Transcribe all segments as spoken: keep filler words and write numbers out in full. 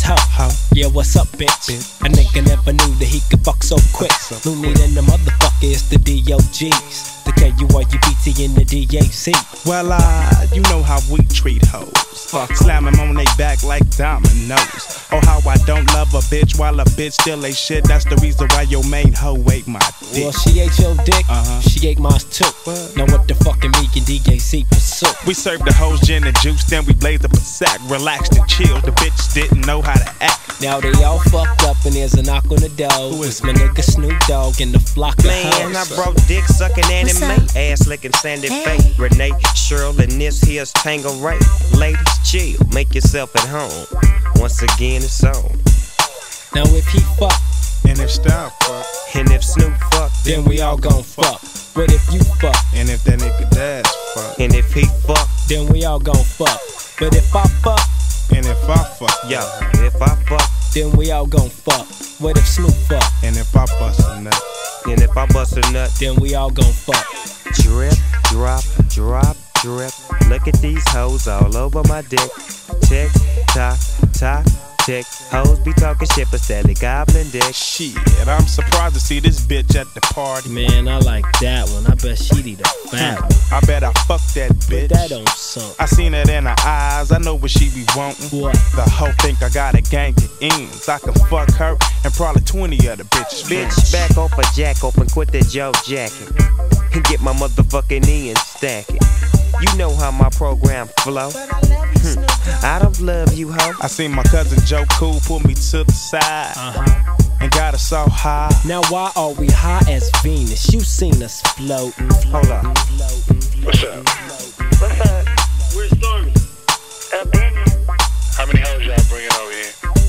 hoe. Ho. Yeah, what's up, bitch? bitch? A nigga never knew that he could fuck so quick. So Who need in the motherfucker is the D O Gs. The K U R U B T and the D A C. Well, uh, you know how we treat hoes. Fuck, slam them on they back like dominoes. Oh, how I don't love a bitch while a bitch still ain't shit. That's the reason why your main hoe ate my dick. Well, she ate your dick, uh-huh. She ate mine too. What? Now what the fucking me and D A C pursue? We served the hoes gin and juice, then we blazed up a sack. Relaxed and chilled, the bitch didn't know how to act. Now they all fucked up and there's a knock on the door. Who is my nigga Snoop Dogg in the flock of Man, hoes. I brought dick sucking anime, ass licking Sandy Hey. Faye, Renee, Cheryl, and this here's Tango Ray. Ladies, chill, make yourself at home. Once again, it's on. Now if he fuck, And if style fuck, and if Snoop fuck, then we all gon' fuck. But if you fuck, and if that nigga dash fuck, and if he fuck, then we all gon' fuck. But if I fuck, and if I fuck, yo, if I fuck, then we all gon' fuck. What if Snoop fuck, and if I bust a nut, and if I bust a nut, then we all gon' fuck. drip, drop, drop, drip. Look at these hoes all over my dick. Tick, tock, tock, tick. Hoes be talking shit but steady gobbling dick. shit, I'm surprised to see this bitch at the party. Man, I like that one. I bet she'd eat a fat one. I bet I fuck that bitch. Put that on something. I seen it in her eyes, I know what she be wantin'. What? The hoe think I got a gang of ends. I can fuck her and probably twenty other bitches. Bitch, back off a jack off and quit that Joe jacket. And get my motherfucking E and stack it. You know how my program flow. Hmm. I don't love you, ho. I seen my cousin Joe Cool pull me to the side, Uh-huh. and got us so high. Now why are we high as Venus? You seen us floating. Hold up. What's up? What's up? Where's Stormy? Up in here. How many hoes y'all bringing over here?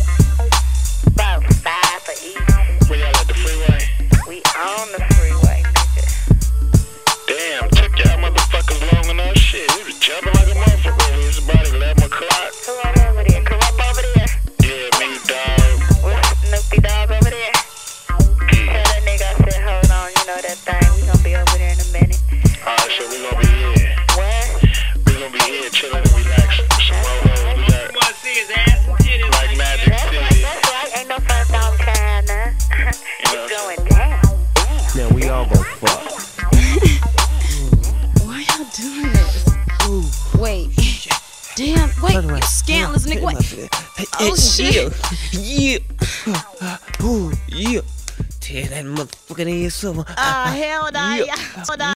About five for each. Where y'all at the freeway? We on the freeway, nigga. Damn, took y'all motherfuckers long enough. Shit, we was jumping like a motherfucker. It was about eleven o'clock. Who on over there? Come up over there. Yeah, me, dog. What's Snoopy Dogg over there? Tell that nigga I said, hold on, you know that thing. We gonna be over there in a minute. Alright, so we gonna be here. What? We gonna be here chilling and relaxing. Some more hoes. We got like Magic That's right, City. that's right. Ain't no first on time now. You know, It's going down. Now we all gon' fuck. Why y'all doing this? Wait. Damn, wait, you scandalous nigga. Wait. Oh, shit. Yeah. Yeah. Ooh, yeah. Tear that motherfucking ass up. Ah, hell no. Yeah. Yeah. Hold on.